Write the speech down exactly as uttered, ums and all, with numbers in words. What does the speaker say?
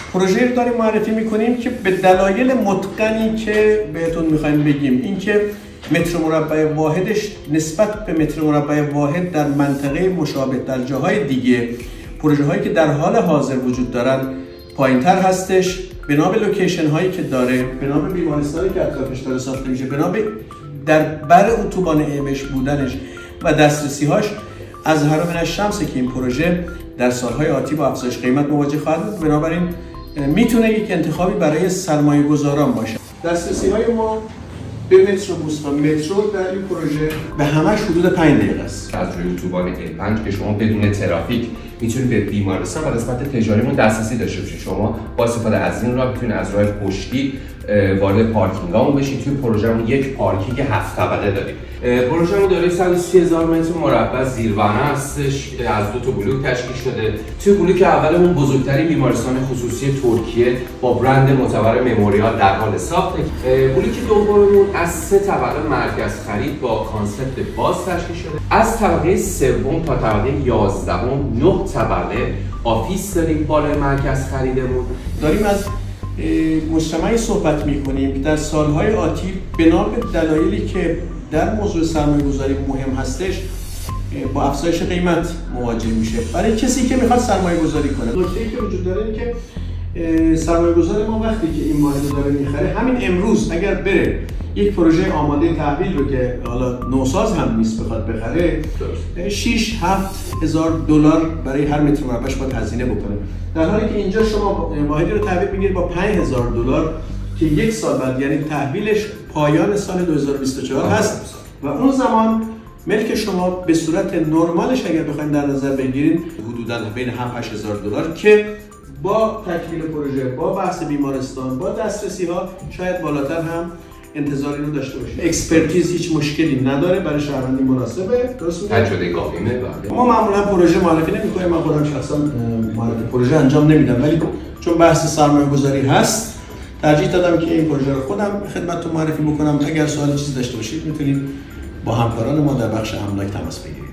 پروژه رو داریم معرفی میکنیم که به دلایل متقنی که بهتون میخوایم بگیم، اینکه متر مربع واحدش نسبت به متر مربع واحد در منطقه مشابه در جاهای دیگه پروژه هایی که در حال حاضر وجود دارن پایین تر هستش، بنا به لوکیشن هایی که داره، بنا به بیمارستانی که اطرافش داره ساخته میشه، بنا به در بر اتوبان ایمش بودنش و دسترسی هاش، از هر من الشمس که این پروژه در سالهای آتی با افزایش قیمت مواجه خواهد بود. بنابراین میتونه یک انتخابی برای سرمایه گذاران باشه. دسترسی های ما به متروبوس و مترو در این پروژه به همش حدود پنج دقیقه است. از روی اتوبان ای پنج که شما بدون ترافیک میتونید به بیمارستان و قسمت تجاریمون دسترسی داشته باشید. شما با استفاده از این راه میتونید از راه پشتی وارد پارکینگامون بشید. توی پروژهمون یک پارکینگ هفت طبقه داریم. پروژهمون دارای صد و سی هزار متر مربع زیربنا هستش، از دو تا بلوک تشکیل شده. توی بلوک اولمون بزرگترین بیمارستان خصوصی ترکیه با برند معتبر مموریال در حال ساخته. بلوک دوممون از سه طبقه مرکز خرید با کانسپت باز تشکیل شده. از طبقه سوم تا طبقه یازدهم نه طبقه آفیس داریم بالای مرکز خریدمون. داریم از مجتمعی صحبت می‌کنیم در سالهای آتی بنا به دلایلی که در موضوع سرمایه‌گذاری مهم هستش با افزایش قیمت مواجه میشه. برای کسی که میخواد سرمایه‌گذاری کنه، نکته‌ای که وجود داره اینه که سرمایه‌گذار ما وقتی که این واحد داره میخره، همین امروز اگر بره یک پروژه آماده تحویل رو که حالا نوساز هم نیست بخواد بخره، شش هفت هزار دلار برای هر متر مربعش باید هزینه بکنه. در حالی که اینجا شما واحدی رو تحویل میگیرید با پنج هزار دلار که یک سال بعد، یعنی تحویلش پایان سال دو هزار و بیست و چهار هست و اون زمان ملک شما به صورت نرمالش اگر بخواید در نظر بگیرید حدوداً بین هفت هشت هزار دلار که با تکمیل پروژه، با بحث بیمارستان، با دسترسی ها شاید بالاتر هم انتظار اینو داشته باشید. اکسپرتیز هیچ مشکلی نداره، برای شهروندی مناسبه. درست میگم؟ تجربه قابلیمه. بله. ما معمولا پروژه معرفی نمی‌کنیم، من خودم شخصا معرفی پروژه انجام نمیدم، ولی چون بحث سرمایه‌گذاری هست ترجیح دادم که این پروژه رو خودم خدمتتون معرفی بکنم. اگر سوالی چیزی داشته باشید میتونید با همکاران ما در بخش املاک تماس بگیرید.